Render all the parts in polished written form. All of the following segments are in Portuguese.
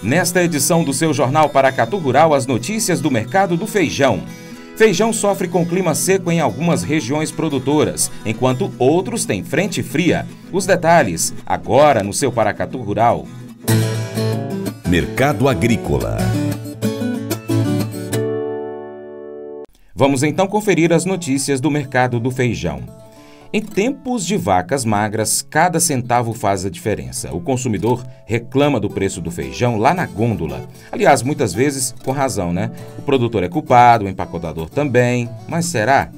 Nesta edição do seu Jornal Paracatu Rural, as notícias do mercado do feijão. Feijão sofre com clima seco em algumas regiões produtoras, enquanto outros têm frente fria. Os detalhes, agora no seu Paracatu Rural. Mercado Agrícola. Vamos então conferir as notícias do mercado do feijão. Em tempos de vacas magras, cada centavo faz a diferença. O consumidor reclama do preço do feijão lá na gôndola. Aliás, muitas vezes com razão, né? O produtor é culpado, o empacotador também. Mas será?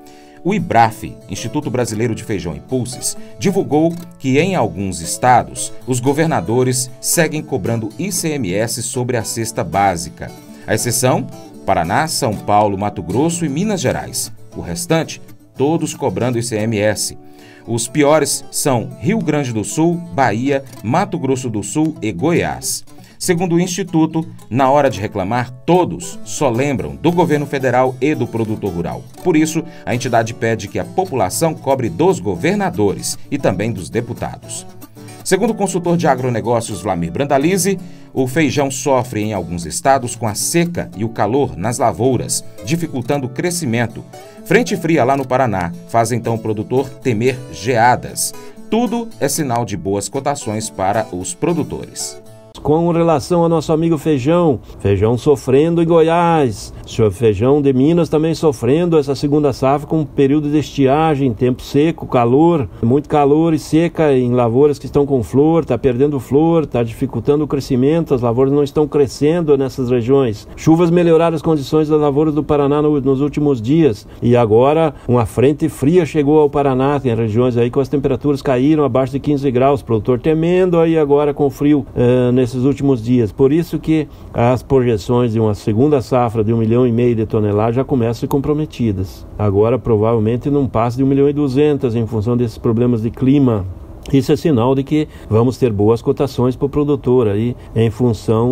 O IBRAF, Instituto Brasileiro de Feijão e Pulses, divulgou que em alguns estados, os governadores seguem cobrando ICMS sobre a cesta básica. A exceção, Paraná, São Paulo, Mato Grosso e Minas Gerais. O restante, todos cobrando ICMS. Os piores são Rio Grande do Sul, Bahia, Mato Grosso do Sul e Goiás. Segundo o Instituto, na hora de reclamar, todos só lembram do governo federal e do produtor rural. Por isso, a entidade pede que a população cobre dos governadores e também dos deputados. Segundo o consultor de agronegócios Vlamir Brandalize, o feijão sofre em alguns estados com a seca e o calor nas lavouras, dificultando o crescimento. Frente fria lá no Paraná faz então o produtor temer geadas. Tudo é sinal de boas cotações para os produtores. Com relação ao nosso amigo feijão sofrendo em Goiás, o feijão de Minas também sofrendo essa segunda safra com um período de estiagem, tempo seco, calor, muito calor e seca em lavouras que estão com flor, está perdendo flor, está dificultando o crescimento, as lavouras não estão crescendo nessas regiões. Chuvas melhoraram as condições das lavouras do Paraná nos últimos dias e agora uma frente fria chegou ao Paraná, tem regiões aí que as temperaturas caíram abaixo de 15 graus, o produtor temendo aí agora com frio nesses últimos dias. Por isso que as projeções de uma segunda safra de 1,5 milhão de toneladas já começam a ser comprometidas. Agora provavelmente não passa de 1,2 milhão em função desses problemas de clima. Isso é sinal de que vamos ter boas cotações para o produtor aí, em função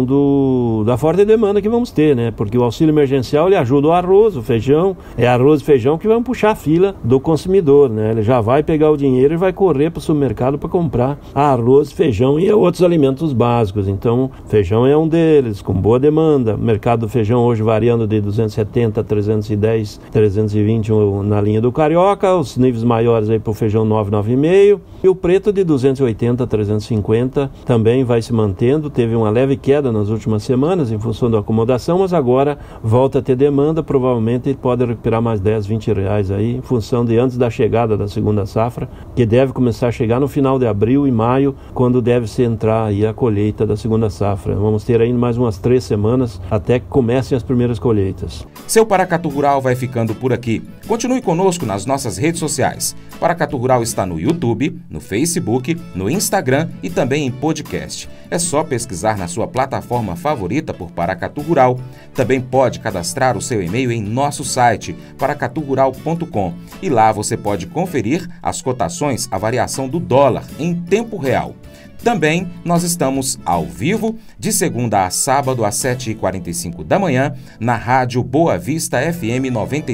da forte demanda que vamos ter, né? Porque o auxílio emergencial ele ajuda o arroz, o feijão, é arroz e feijão que vão puxar a fila do consumidor, né? Ele já vai pegar o dinheiro e vai correr para o supermercado para comprar arroz, feijão e outros alimentos básicos. Então, feijão é um deles, com boa demanda. O mercado do feijão hoje variando de 270 a 310, 320 na linha do Carioca, os níveis maiores aí para o feijão 9,5 e o preto de 280 a 350 também vai se mantendo, teve uma leve queda nas últimas semanas em função da acomodação, mas agora volta a ter demanda, provavelmente pode recuperar mais 10, 20 reais aí, em função de antes da chegada da segunda safra, que deve começar a chegar no final de abril e maio, quando deve se entrar aí a colheita da segunda safra. Vamos ter ainda mais umas 3 semanas até que comecem as primeiras colheitas. Seu Paracatu Rural vai ficando por aqui. Continue conosco nas nossas redes sociais. Paracatu Rural está no YouTube, no Facebook, no Instagram e também em podcast. É só pesquisar na sua plataforma favorita por Paracatu Rural. Também pode cadastrar o seu e-mail em nosso site, paracaturural.com. E lá você pode conferir as cotações, a variação do dólar em tempo real. Também nós estamos ao vivo, de segunda a sábado às 7h45 da manhã, na rádio Boa Vista FM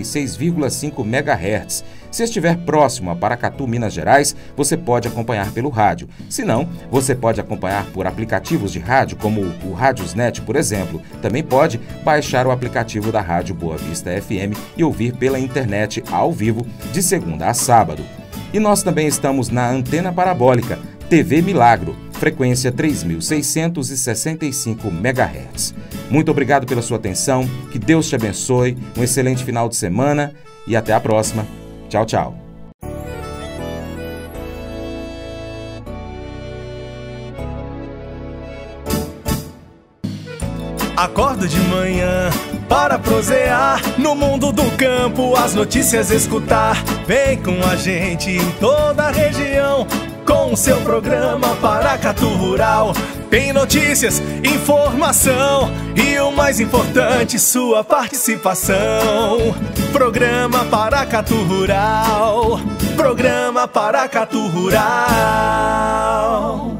96,5 MHz. Se estiver próximo a Paracatu, Minas Gerais, você pode acompanhar pelo rádio. Se não, você pode acompanhar por aplicativos de rádio, como o Radiosnet, por exemplo. Também pode baixar o aplicativo da rádio Boa Vista FM e ouvir pela internet ao vivo, de segunda a sábado. E nós também estamos na antena parabólica, TV Milagro, frequência 3.665 MHz. Muito obrigado pela sua atenção, que Deus te abençoe, um excelente final de semana e até a próxima. Tchau, tchau. Acordo de manhã para prosear no mundo do campo, as notícias escutar. Vem com a gente em toda a região com o seu programa Paracatu Rural. Tem notícias, informação e o mais importante, sua participação. Programa Paracatu Rural. Programa Paracatu Rural.